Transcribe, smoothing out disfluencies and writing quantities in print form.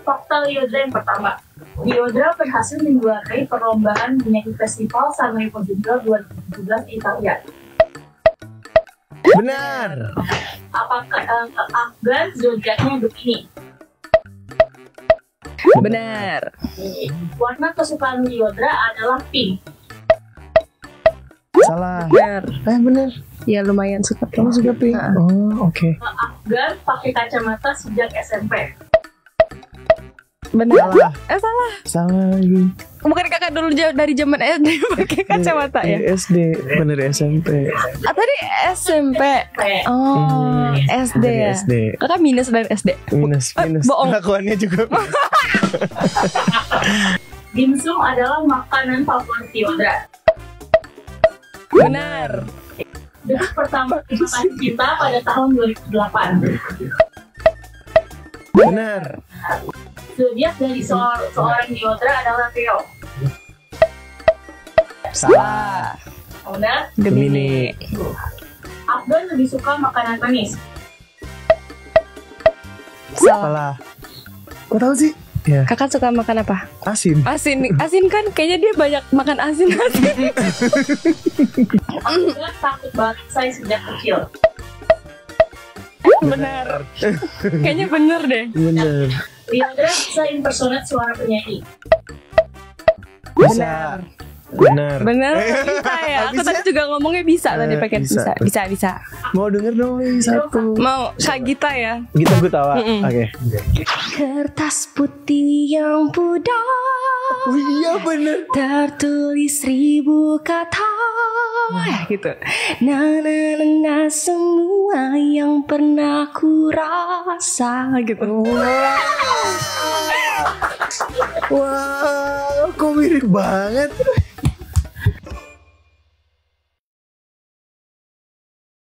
fakta Lyodra yang pertama. Lyodra berhasil menjuarai perlombaan menyanyi festival Sanremo Junior 2017 Italia. Benar. Apakah Afgan zodiaknya begini? Benar. Warna kesukaan Lyodra adalah pink. Salah. Benar. Benar. Ya lumayan suka Kamu suka pink? Oh, oke. Afgan pakai kacamata sejak SMP. Benar. Salah. Salah. Salah lagi. Bukan kakak dulu dari zaman SD pakai kacamata ya? SD, bener SMP. Tadi SMP. Oh, SD Dari ya. SD. Kakak minus dari SD. Minus. Bohong. Pengakuannya juga. Dimsum adalah makanan favorit Lyodra. Benar. Detik pertama ikatan cinta pada tahun 2008. Benar. Zodiak dari seorang Lyodra adalah Leo. Salah. Udah. Gemini. Afgan lebih suka makanan manis. Salah. Kok tahu sih? Ya, Kakak suka makan apa? asin. Asin kan kayaknya dia banyak makan asin. Afgan takut bangsai sejak kecil. Benar. Kayaknya bener deh. Bener. Lyodra bisa impersonate suara penyanyi. Bisa. Benar. Bener. Bisa ya. Aku tadi juga ngomongnya bisa tadi pakai bisa. bisa. Mau denger dong ini satu. Mau Kak Gita ya? Kita gue tawa. Oke. Kertas putih yang pudar, Oh iya bener. tertulis 1000 kata. Gitu. Nah, semua yang pernah ku rasa gitu. Wah, kok mirip banget.